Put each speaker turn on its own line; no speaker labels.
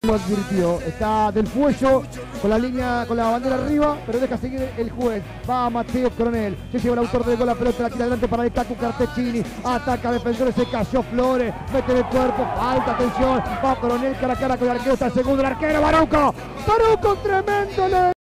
Advirtió, está del Fuello con la línea, con la bandera arriba, pero deja seguir el juez. Va Mateo Coronel, se lleva el autor del gol, la pelota la tira adelante para el Tacu Cartecchini, ataca a defensores, se cayó Flores, mete de cuerpo, falta, atención, va Coronel cara a cara con el arquero, está el segundo, el arquero Baruco, tremendo.